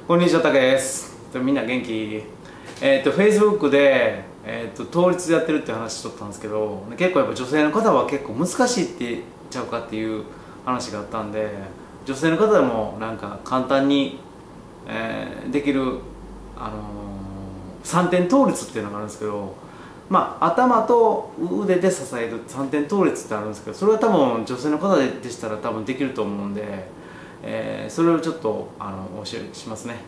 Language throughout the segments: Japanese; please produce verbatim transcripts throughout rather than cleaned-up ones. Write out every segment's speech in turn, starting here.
こんにちは、たけです。みんな元気？えっと、Facebook で、えっと、倒立でやってるって話しとったんですけど、結構やっぱ女性の方は結構難しいって言っちゃうかっていう話があったんで、女性の方でもなんか簡単に、えー、できる、あのー、さんてん倒立っていうのがあるんですけど、まあ、頭と腕で支えるさんてん倒立ってあるんですけど、それは多分女性の方でしたら多分できると思うんで、えー、それをちょっとあのお教えしますね。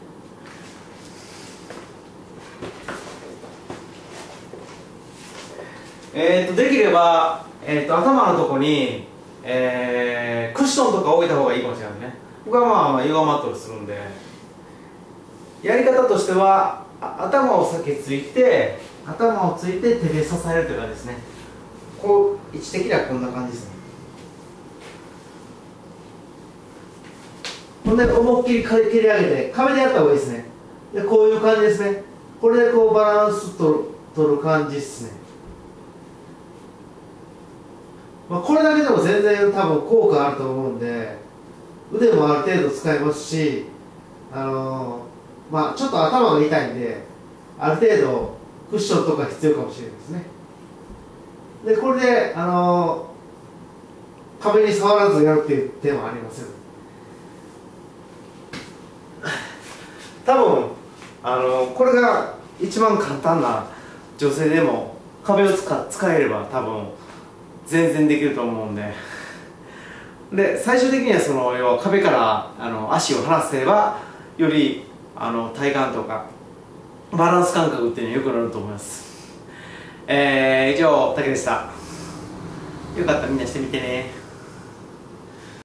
えー、とできれば、えー、と頭のとこに、えー、クッションとか置いた方がいいかもしれないですね。僕はまあ、まあ、ヨガマットをするんで、やり方としては頭を先ついて頭をついて手で支えるという感じですね。こう位置的にはこんな感じですね。ほんで思いっきり蹴り上げて壁でやった方がいいですね。でこういう感じですね。これでこうバランスとる取る感じですね。まあ、これだけでも全然多分効果あると思うんで、腕もある程度使えますし、あのー、まあちょっと頭が痛いんである程度クッションとか必要かもしれないですね。でこれで、あのー、壁に触らずやるっていう手もありますよ。多分、あのー、これが一番簡単な女性でも壁を使使えれば多分全然できると思うんで、で最終的にはその要は壁からあの足を離せばよりあの体幹とかバランス感覚っていうのは良くなると思います。えー、以上、たけでした。よかったらみんなしてみてね。